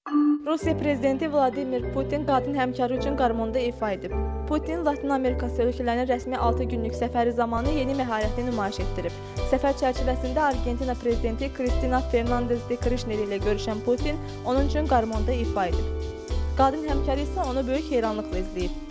Rusiya prezidenti Vladimir Putin qadın həmkarı üçün qarmonda ifa edib. Putin Latin Amerikası ölkələrinə rəsmi 6 günlük səfəri zamanı yeni məharətini nümayiş etdirib. Səfər çərçivəsində Argentina prezidenti Cristina Fernández de Kirchner ilə görüşən Putin onun üçün qarmonda ifa edib. Qadın həmkarı isə onu böyük heyranlıqla izləyib.